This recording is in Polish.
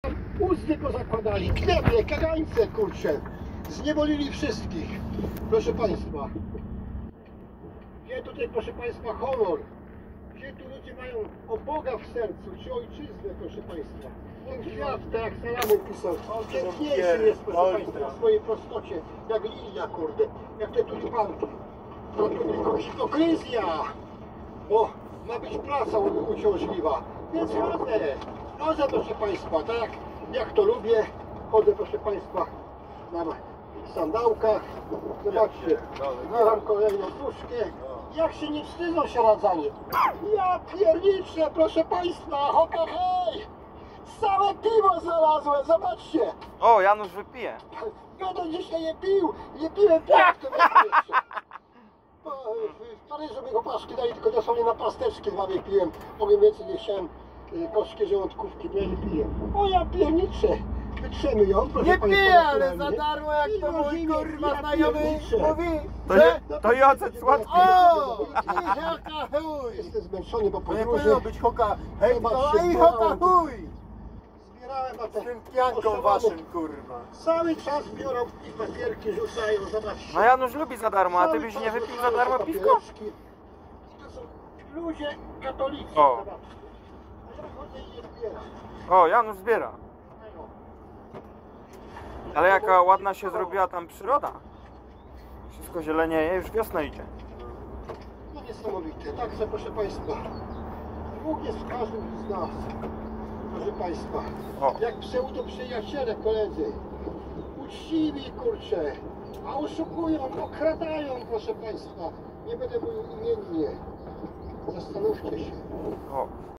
Uzdy pozakładali, knebie, kagańce, kurczę. Zniewolili wszystkich. Proszę Państwa. Gdzie tutaj, proszę Państwa, honor? Gdzie tu ludzie mają o Boga w sercu, czy ojczyznę, proszę Państwa? Ten świat, tak jak Salamy pisał, piękniejszy jest, proszę Państwa, w swojej prostocie, jak lilia, kurde, jak te tulipanki. To tylko hipokryzja, bo ma być praca uciążliwa, więc chodzę, proszę Państwa, tak jak to lubię, chodzę, proszę Państwa, na sandałkach, zobaczcie, zbieram kolejną puszkę. Jak się nie wstydzą sieradzanie. Ja pierniczę, proszę Państwa, hoka hej! Same piwo znalazłem, zobaczcie! O, Janusz wypije. Będę dzisiaj je pił, nie piłem piwa w tym roku jeszcze. W Paryżu mi go paszki dali, tylko dosłownie na pasteczki dwa piłem. Powiem więcej, nie chciałem gorzkie żołądkówki, bo ja nie piję. O, ja pierniczę! Wytrzemy ją, proszę Nie Państwa, piję, ale naturalnie. za darmo, jak to mój kurwa znajomy mówi, To, że... to i ocet słodki. O! I hoka chuj! Jestem zmęczony, bo Bo nie podróży. powinno być hoka hej, tylko Zobaczcie, i hoka chuj! Zbierałem na Z te tym pianką waszym, kurwa. Cały czas biorą i papierki rzucają, zobaczcie. No Janusz lubi za darmo, a ty Cały byś czas nie wypił za rzucają darmo te piwko? papiereczki. To są ludzie katolicy, O. zobaczcie. A ja chodzę i je zbieram. O, Janusz zbiera. Ale jaka ładna się zrobiła tam przyroda. Wszystko zielenieje, już wiosna idzie. No niesamowite. Także proszę Państwa, Bóg jest w każdym z nas. Proszę Państwa, O. jak pseudo przyjaciele, koledzy. Uczciwi, kurcze, a oszukują, okradają, proszę Państwa. Nie będę mówił imiennie. Zastanówcie się. O.